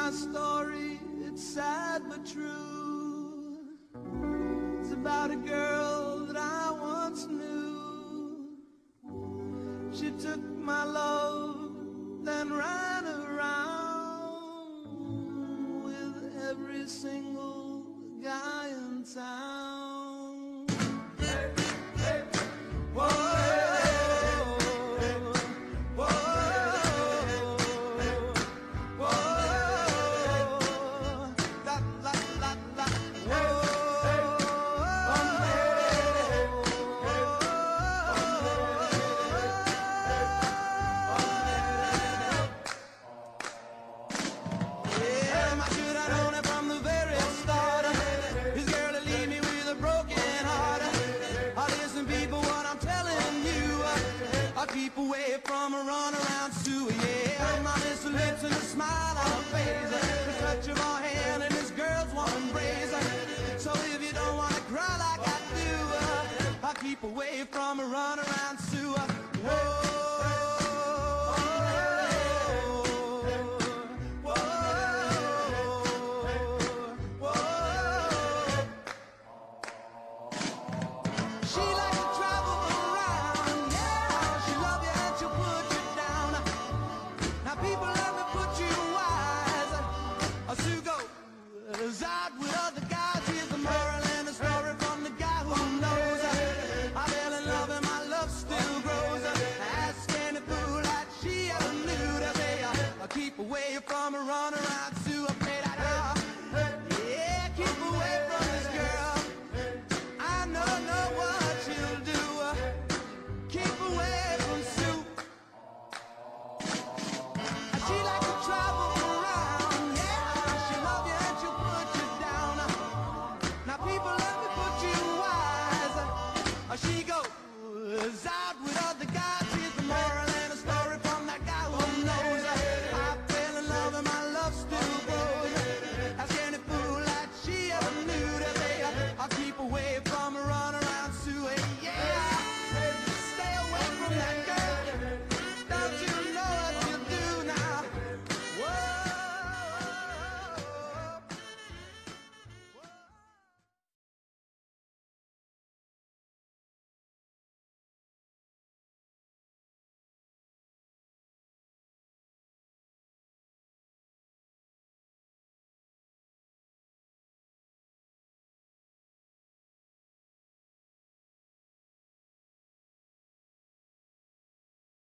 my story, it's sad but true. It's about a girl that I once knew. She took my love, then ran around with every single guy in town. Hey, hey, whoa. Keep away from a runaround Sue, yeah. My Miss lips and a smile on her face, the touch of her hand and this girl's warm embrace. So if you don't wanna cry like I do, I'll keep away from a runaround Sue. Whoa. Out with other guys, here's the moral and the story from the guy who knows. I fell in love and my love still grows. Ask any fool that she ever knew to say, I'll keep away from a runaround Sue.